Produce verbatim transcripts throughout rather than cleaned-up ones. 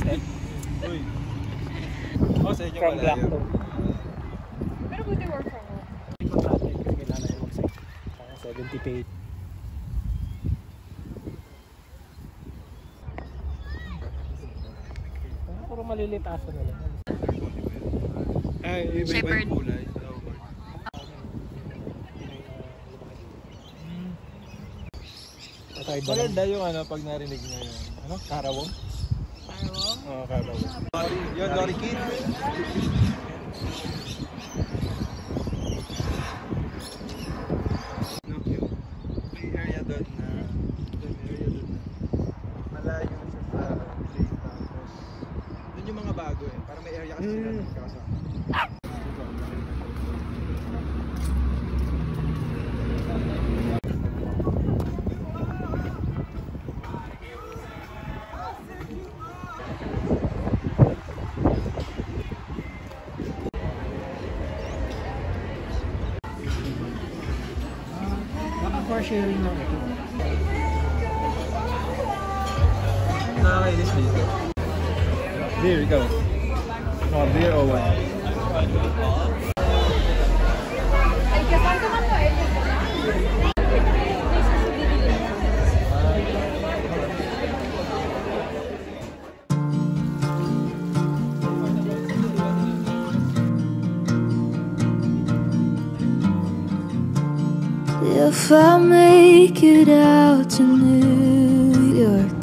step. Uy. Oh, sa inyo From black to. Pero buti work from home. Ikot natin kasi kailangan yung mag-set. seventy paid. Puro malilitasan nila. Ay, iba-iba yung kulay. Maganda yung ano, pag narinig nyo yun. Ano? Karawong? Karawong? Oo, karawong. Yun, Lori Kid. No, yun. May area doon na, may area doon na malayo siya sa plane, tapos doon yung mga bago eh. Parang may area kasi sila doon kasama. For sharing lang ito. Nakakainis dito. Beer, ikaw. Oh, beer o wine? Ay, kapan ko man to eh. If I make it out to New York,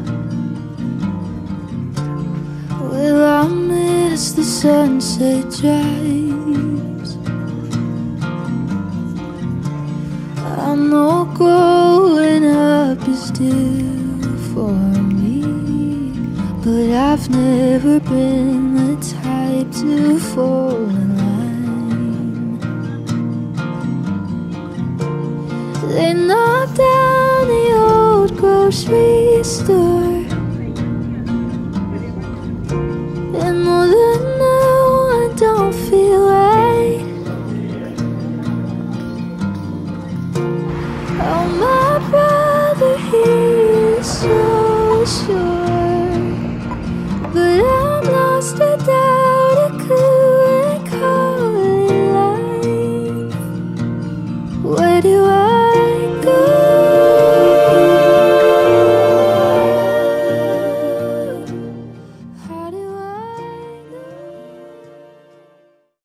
will I miss the sunset drives? I know growing up is due for me, but I've never been the type to fall in line. They knocked down the old grocery store,